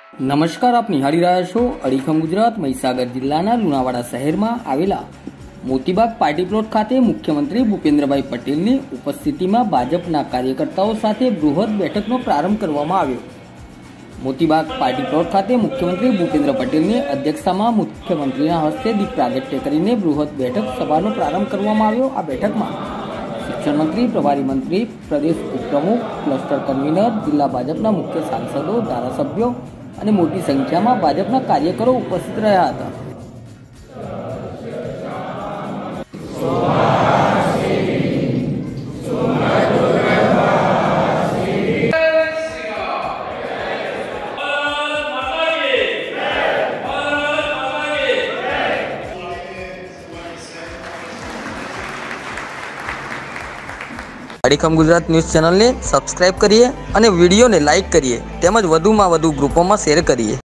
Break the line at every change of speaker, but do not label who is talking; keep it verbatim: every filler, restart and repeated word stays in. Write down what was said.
નમસ્કાર, આપ નિહાળી રહ્યા છો અડીખમ ગુજરાત। મહીસાગર જિલ્લાના લુણાવાડા શહેરમાં આવેલા મોતીબાગ પાર્ટી પ્લોટ ખાતે મુખ્યમંત્રી ભૂપેન્દ્રભાઈ પટેલની ઉપસ્થિતિમાં ભાજપના કાર્યકર્તાઓ સાથે બૃહદ બેઠકનો પ્રારંભ કરવામાં આવ્યો। મોતીબાગ પાર્ટી પ્લોટ ખાતે મુખ્યમંત્રી ભૂપેન્દ્ર પટેલની અધ્યક્ષતામાં મુખ્યમંત્રીના હસ્તે દીપ પ્રાગટ્ય કરીને બૃહદ બેઠક સભાનો પ્રારંભ કરવામાં આવ્યો। આ બેઠકમાં શિક્ષણ મંત્રી, પ્રભારી મંત્રી, પ્રદેશ ઉપપ્રમુખ, ક્લસ્ટર કન્વીનર, જિલ્લા ભાજપના મુખ્ય સાંસદો, ધારાસભ્યો અને મોટી સંખ્યામાં ભાજપના કાર્યકરો ઉપસ્થિત રહ્યા હતા। અડીખમ ગુજરાત ન્યૂઝ ચેનલને સબસ્ક્રાઇબ કરીએ અને વિડીયોને લાઇક કરીએ તેમજ વધુમાં વધુ ગ્રુપોમાં શેર કરીએ।